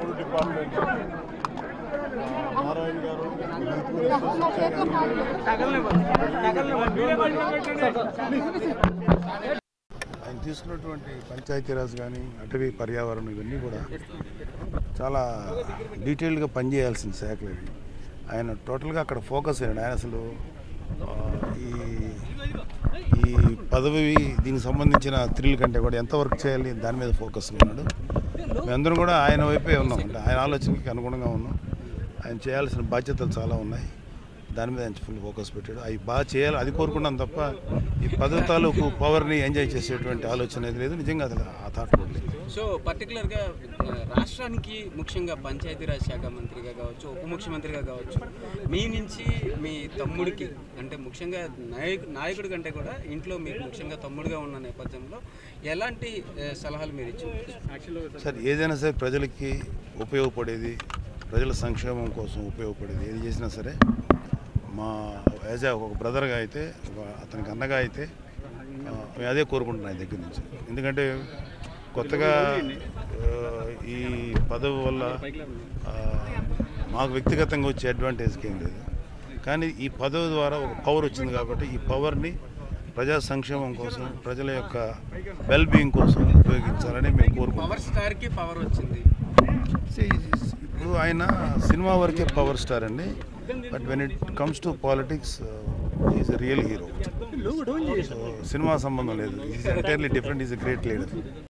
Department Narayana గారు ఆయన తీసుకున్నటువంటి పంచాయతీరాజ్ కానీ అటవీ పర్యావరణం ఇవన్నీ కూడా చాలా డీటెయిల్డ్గా పనిచేయాల్సిన శాఖలు ఇవి. ఆయన టోటల్గా అక్కడ ఫోకస్ అయ్యాడు. ఆయన అసలు ఈ ఈ పదవి దీనికి సంబంధించిన థ్రిల్ కంటే కూడా ఎంత వర్క్ చేయాలి దాని మీద ఫోకస్ ఉన్నాడు. మేమందరం కూడా ఆయన వైపే ఉన్నాం, అంటే ఆయన ఆలోచనకి అనుగుణంగా ఉన్నాం. ఆయన చేయాల్సిన బాధ్యతలు చాలా ఉన్నాయి, దాని మీద ఆయన ఫుల్ ఫోకస్ పెట్టాడు. అవి బాగా చేయాలి అది కోరుకున్నాం తప్ప ఈ పదవి తాలూకు పవర్ని ఎంజాయ్ చేసేటువంటి ఆలోచన అనేది లేదు. నిజంగా అది ఆ థాట్ కూడా లేదు. సో పర్టికులర్గా రాష్ట్రానికి ముఖ్యంగా పంచాయతీరాజ్ శాఖ మంత్రిగా కావచ్చు, ఉప ముఖ్యమంత్రిగా కావచ్చు, మీ నుంచి మీ తమ్ముడికి అంటే ముఖ్యంగా నాయకుడి కంటే కూడా ఇంట్లో మీకు ముఖ్యంగా తమ్ముడిగా ఉన్న నేపథ్యంలో ఎలాంటి సలహాలు మీరు ఇచ్చారు? సార్ ఏదైనా సరే ప్రజలకి ఉపయోగపడేది, ప్రజల సంక్షేమం కోసం ఉపయోగపడేది ఏది చేసినా సరే మా యాజ్ ఒక బ్రదర్గా అయితే అతనికి అన్నగా అయితే మేము అదే కోరుకుంటున్నాం ఆయన దగ్గర నుంచి. ఎందుకంటే కొత్తగా ఈ పదవి వల్ల మాకు వ్యక్తిగతంగా వచ్చే అడ్వాంటేజ్కి ఏం లేదు, కానీ ఈ పదవి ద్వారా ఒక పవర్ వచ్చింది కాబట్టి ఈ పవర్ని ప్రజా సంక్షేమం కోసం, ప్రజల యొక్క వెల్ బీయింగ్ కోసం ఉపయోగించాలని మేము కోరుకుంటున్నాం. పవర్ స్టార్కి పవర్ వచ్చింది. ఇప్పుడు ఆయన సినిమా వరకే పవర్ స్టార్ అండి, but when it comes to politics is a real hero. So సినిమా సంబంధం లేదు, is entirely different, is a great leader.